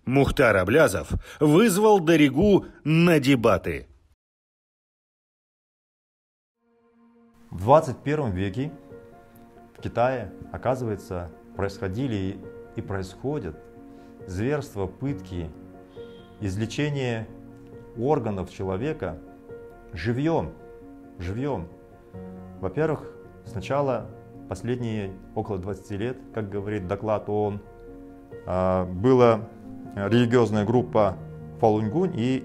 Мухтар Аблязов вызвал Даригу на дебаты. В 21 веке в Китае, оказывается, происходили и происходят зверства, пытки, извлечение органов человека живьем. Во-первых, сначала последние около 20 лет, как говорит доклад ООН, была религиозная группа Фалун-Гонг, и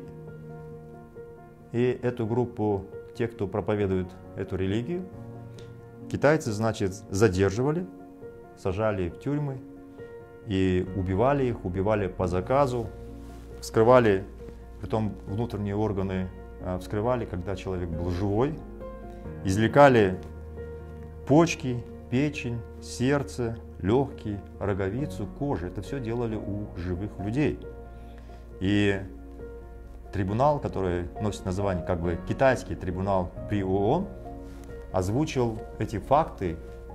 эту группу, тех, кто проповедует эту религию, китайцы, значит, задерживали, сажали в тюрьмы и убивали их, убивали по заказу, вскрывали, притом внутренние органы вскрывали, когда человек был живой, извлекали почки, печень, сердце, легкие, роговицу, кожу. Это все делали у живых людей. И трибунал, который носит название как бы китайский трибунал при ООН, озвучил эти факты,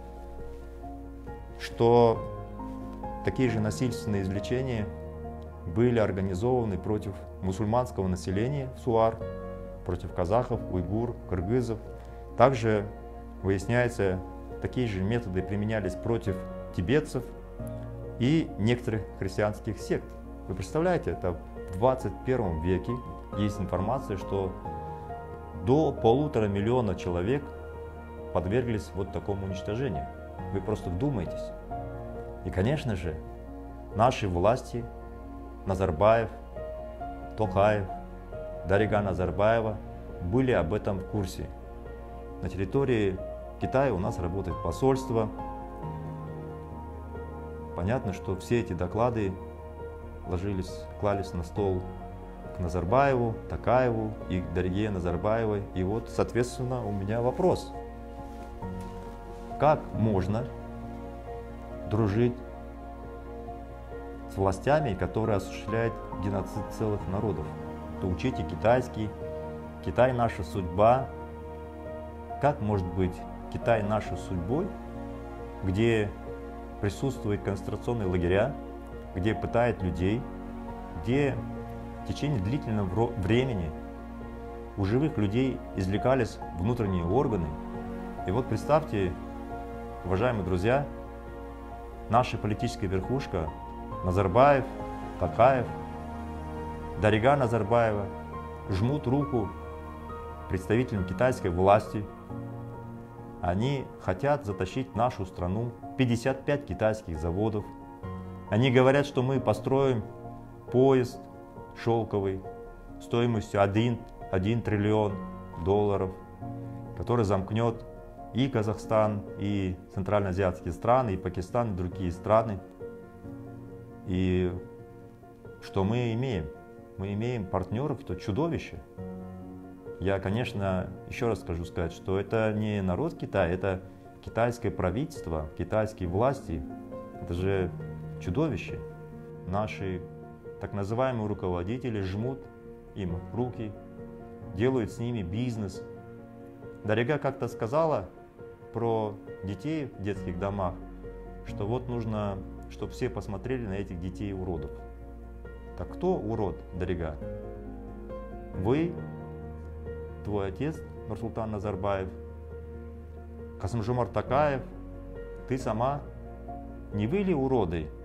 что такие же насильственные извлечения были организованы против мусульманского населения в СУАР, против казахов, уйгур, кыргызов. Также выясняется, такие же методы применялись против тибетцев и некоторых христианских сект. Вы представляете, это в 21 веке есть информация, что до 1,5 миллиона человек подверглись вот такому уничтожению. Вы просто вдумайтесь. И, конечно же, наши власти, Назарбаев, Токаев, Дарига Назарбаева были об этом в курсе. На территории Китая у нас работает посольство. Понятно, что все эти доклады клались на стол к Назарбаеву, Токаеву и к Дариге Назарбаевой. И вот, соответственно, у меня вопрос. Как можно дружить с властями, которые осуществляют геноцид целых народов? То учите китайский, Китай наша судьба. Как может быть Китай нашей судьбой, где присутствуют концентрационные лагеря, где пытают людей, где в течение длительного времени у живых людей извлекались внутренние органы. И вот представьте, уважаемые друзья, наша политическая верхушка, Назарбаев, Токаев, Дарига Назарбаева, жмут руку представителям китайской власти. Они хотят затащить в нашу страну 55 китайских заводов. Они говорят, что мы построим поезд шелковый стоимостью 1 триллион долларов, который замкнет и Казахстан, и центральноазиатские страны, и Пакистан, и другие страны. И что мы имеем? Мы имеем партнеров, это чудовище. Я, конечно, еще раз скажу сказать, что это не народ Китая, это китайское правительство, китайские власти. Это же чудовище. Наши так называемые руководители жмут им руки, делают с ними бизнес. Дарига как-то сказала про детей в детских домах, что вот нужно, чтобы все посмотрели на этих детей-уродов. Так кто урод, Дарига? Вы, твой отец Нурсултан Назарбаев, Касым-Жомарт Токаев, ты сама? Не вы ли уроды?